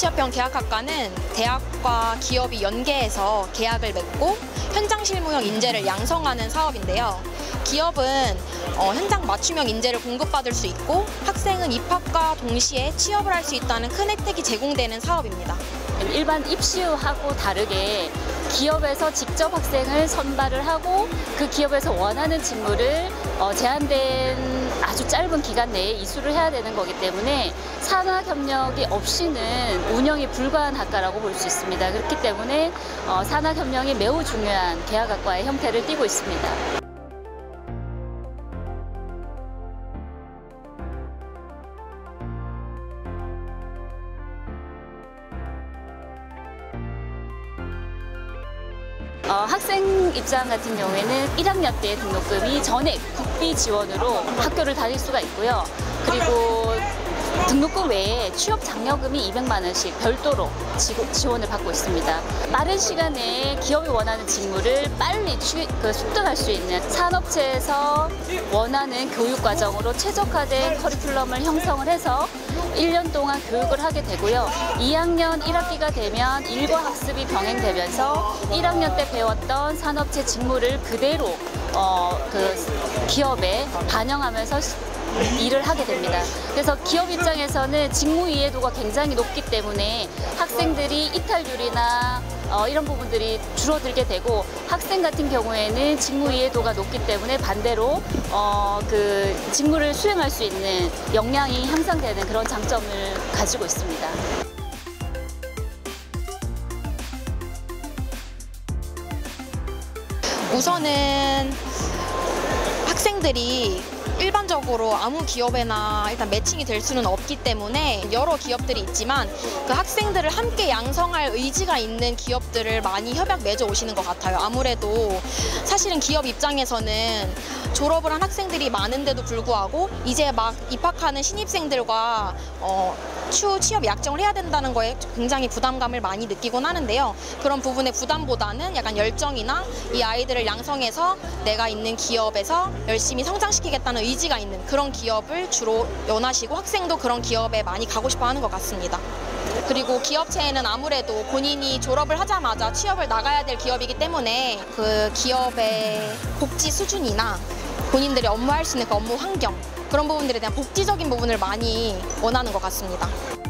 취업형 계약학과는 대학과 기업이 연계해서 계약을 맺고 현장 실무형 인재를 양성하는 사업인데요. 기업은 현장 맞춤형 인재를 공급받을 수 있고 학생은 입학과 동시에 취업을 할 수 있다는 큰 혜택이 제공되는 사업입니다. 일반 입시하고 다르게 기업에서 직접 학생을 선발을 하고 그 기업에서 원하는 직무를 제한된 아주 짧은 기간 내에 이수를 해야 되는 거기 때문에 산하 협력이 없이는 운영이 불가한 학과라고 볼 수 있습니다. 그렇기 때문에 산하 협력이 매우 중요한 계약학과의 형태를 띠고 있습니다. 학생 입장 같은 경우에는 1학년 때 등록금이 전액 국비 지원으로 학교를 다닐 수가 있고요. 그리고 등록금 외에 취업 장려금이 200만 원씩 별도로 지원을 받고 있습니다. 빠른 시간에 기업이 원하는 직무를 빨리 습득할 수 있는 산업체에서 원하는 교육 과정으로 최적화된 커리큘럼을 형성을 해서 1년 동안 교육을 하게 되고요. 2학년 1학기가 되면 일과 학습이 병행되면서 1학년 때 배웠던 산업체 직무를 그대로 기업에 반영하면서 일을 하게 됩니다. 그래서 기업 입장에서는 직무 이해도가 굉장히 높기 때문에 학생들이 이탈률이나 이런 부분들이 줄어들게 되고 학생 같은 경우에는 직무 이해도가 높기 때문에 반대로 그 직무를 수행할 수 있는 역량이 향상되는 그런 장점을 가지고 있습니다. 우선은 학생들이 일반적으로 아무 기업에나 일단 매칭이 될 수는 없기 때문에 여러 기업들이 있지만 그 학생들을 함께 양성할 의지가 있는 기업들을 많이 협약 맺어 오시는 것 같아요. 아무래도 사실은 기업 입장에서는 졸업을 한 학생들이 많은데도 불구하고 이제 막 입학하는 신입생들과 추후 취업 약정을 해야 된다는 거에 굉장히 부담감을 많이 느끼곤 하는데요. 그런 부분의 부담보다는 약간 열정이나 이 아이들을 양성해서 내가 있는 기업에서 열심히 성장시키겠다는 의지가 있는 그런 기업을 주로 원하시고 학생도 그런 기업에 많이 가고 싶어 하는 것 같습니다. 그리고 기업체에는 아무래도 본인이 졸업을 하자마자 취업을 나가야 될 기업이기 때문에 그 기업의 복지 수준이나 본인들이 업무할 수 있는 그 업무 환경 그런 부분들에 대한 복지적인 부분을 많이 원하는 것 같습니다.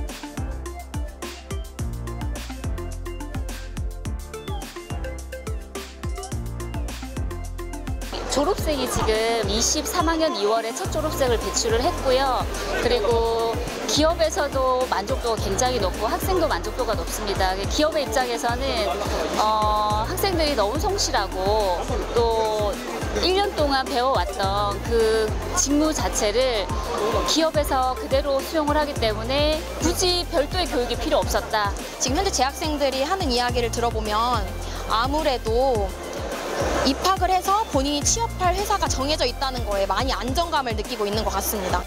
졸업생이 지금 23학년 2월에 첫 졸업생을 배출을 했고요. 그리고 기업에서도 만족도가 굉장히 높고 학생도 만족도가 높습니다. 기업의 입장에서는 학생들이 너무 성실하고 또 1년 동안 배워왔던 그 직무 자체를 기업에서 그대로 수용을 하기 때문에 굳이 별도의 교육이 필요 없었다. 지금 현재 재학생들이 하는 이야기를 들어보면 아무래도 입학을 해서 본인이 취업할 회사가 정해져 있다는 거에 많이 안정감을 느끼고 있는 것 같습니다.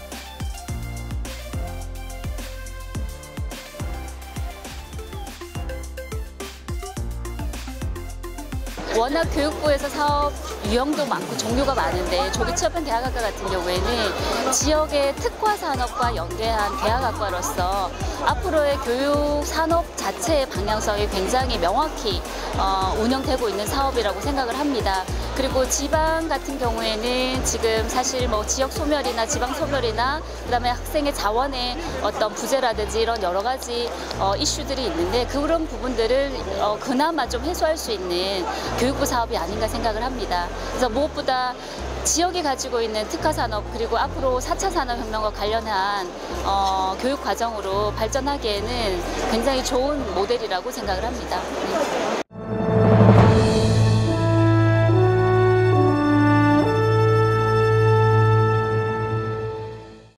워낙 교육부에서 사업 유형도 많고 종류가 많은데 조기 취업형 계약학과 같은 경우에는 지역의 특화 산업과 연계한 계약학과로서 앞으로의 교육 산업 자체의 방향성이 굉장히 명확히 운영되고 있는 사업이라고 생각을 합니다. 그리고 지방 같은 경우에는 지금 사실 뭐 지역 소멸이나 지방 소멸이나 그다음에 학생의 자원의 어떤 부재라든지 이런 여러 가지 이슈들이 있는데 그런 부분들을 그나마 좀 해소할 수 있는 교육부 사업이 아닌가 생각을 합니다. 그래서 무엇보다 지역이 가지고 있는 특화산업 그리고 앞으로 4차 산업혁명과 관련한 교육 과정으로 발전하기에는 굉장히 좋은 모델이라고 생각을 합니다.